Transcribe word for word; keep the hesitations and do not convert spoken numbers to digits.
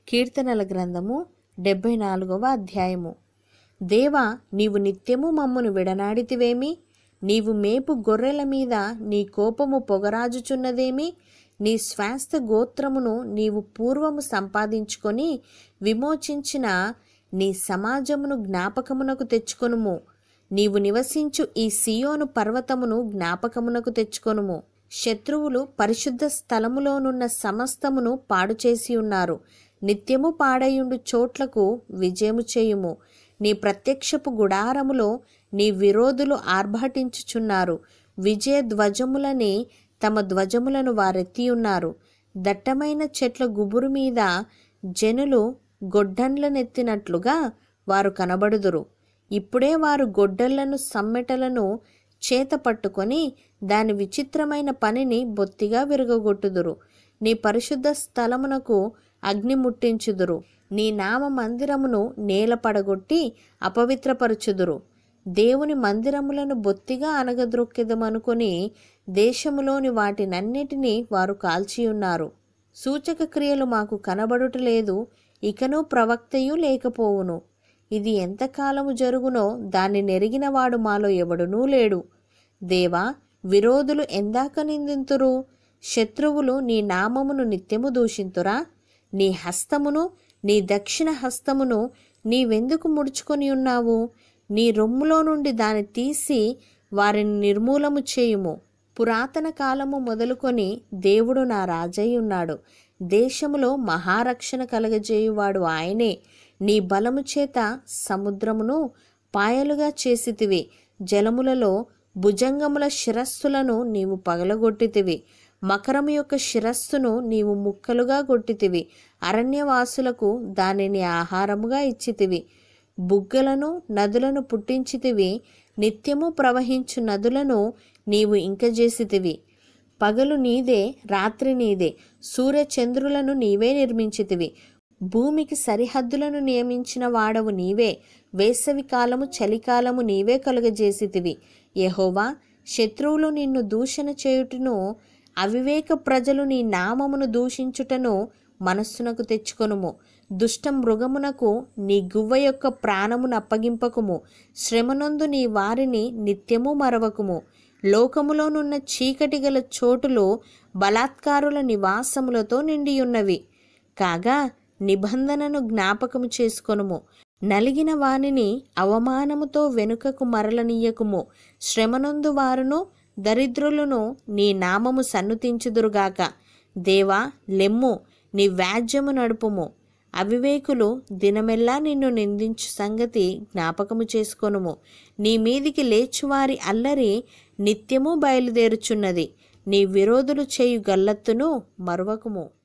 కీర్తనల గ్రంథము డెబ్బై నాలుగవ అధ్యాయము. దేవా, నీవు నిత్యము మమ్మును విడనాడితివేమి? నీవు మేపు గొర్రెల మీద నీ కోపము పొగరాజుచున్నదేమి? నీ స్వాస్థ గోత్రమును నీవు పూర్వము సంపాదించుకొని విమోచించిన నీ సమాజమును జ్ఞాపకమునకు తెచ్చుకొనుము. నీవు నివసించు ఈ సియోను పర్వతమును జ్ఞాపకమునకు తెచ్చుకొనుము. శత్రువులు పరిశుద్ధ స్థలములోనున్న సమస్తమును పాడు చేసి ఉన్నారు. నిత్యము పాడయుండు చోట్లకు విజయము చేయుము. నీ ప్రత్యక్షపు గుడారములో నీ విరోధులు ఆర్భాటించుచున్నారు. విజయ ధ్వజములని తమ ధ్వజములను వారెత్తి ఉన్నారు. దట్టమైన చెట్ల గుబురు మీద జనులు గొడ్డన్లనెత్తినట్లుగా వారు కనబడుదురు. ఇప్పుడే వారు గొడ్డళ్లను సమ్మెటలను చేత పట్టుకొని దాని విచిత్రమైన పనిని బొత్తిగా విరగొట్టుదురు. నీ పరిశుద్ధ స్థలమునకు అగ్ని ముట్టించుదురు. నీ నామ మందిరమును నేల పడగొట్టి అపవిత్రపరచుదురు. దేవుని మందిరములను బొత్తిగా అనగద్రొక్కెదమనుకొని దేశములోని వాటినన్నిటినీ వారు కాల్చియున్నారు. సూచక క్రియలు మాకు కనబడుటలేదు, ఇకను ప్రవక్తయు లేకపోవును. ఇది ఎంతకాలము జరుగునో దాన్ని నెరిగినవాడు మాలో ఎవడునూ లేడు. దేవా, విరోధులు ఎందాక నిందింతురు? శత్రువులు నీ నామమును నిత్యము దూషింతురా? నీ హస్తమును నీ దక్షిణ హస్తమును నీవెందుకు ముడుచుకొని ఉన్నావు? నీ రొమ్ములో నుండి దాన్ని తీసి వారిని నిర్మూలము చేయుము. పురాతన కాలము మొదలుకొని దేవుడు నా రాజై ఉన్నాడు. దేశములో మహారక్షణ కలగజేయువాడు ఆయనే. నీ బలము చేత సముద్రమును పాయలుగా చేసితివి. జలములలో భుజంగముల శిరస్సులను నీవు పగలగొట్టితివి. మకరము యొక్క శిరస్సును నీవు ముక్కలుగా కొట్టితివి. అరణ్యవాసులకు దానిని ఆహారముగా ఇచ్చితివి. బుగ్గలను నదులను పుట్టించితివి. నిత్యము ప్రవహించు నదులను నీవు ఇంకజేసితివి. పగలు నీదే, రాత్రి నీదే. సూర్యచంద్రులను నీవే నిర్మించితివి. భూమికి సరిహద్దులను నియమించిన వాడవు నీవే. వేసవి కాలము చలికాలము నీవే కలుగజేసితివి. యెహోవా, శత్రువులు నిన్ను దూషణ చేయుటను, అవివేక ప్రజలు నీ నామమును దూషించుటను మనస్సునకు తెచ్చుకొనుము. దుష్ట మృగమునకు నీ గువ్వ యొక్క ప్రాణమును అప్పగింపకుము. శ్రమనందు నీ వారిని నిత్యము మరవకుము. లోకములోనున్న చీకటి గల చోటులో బలాత్కారుల నివాసములతో నిండియున్నవి. కాగా నిబంధనను జ్ఞాపకము చేసుకొనుము. నలిగిన వానిని అవమానముతో వెనుకకు మరలనీయకుము. శ్రమనందు వారును దరిద్రులను నీ నామము సన్నుతించుదురుగాక. దేవా, లెమ్ము, నీ వ్యాజ్యము నడుపుము. అవివేకులు దినమెల్లా నిన్ను నిందించు సంగతి జ్ఞాపకము చేసుకొనుము. నీ మీదికి లేచువారి అల్లరి నిత్యము బయలుదేరుచున్నది. నీ విరోధులు చేయు గల్లత్తును మరువకుము.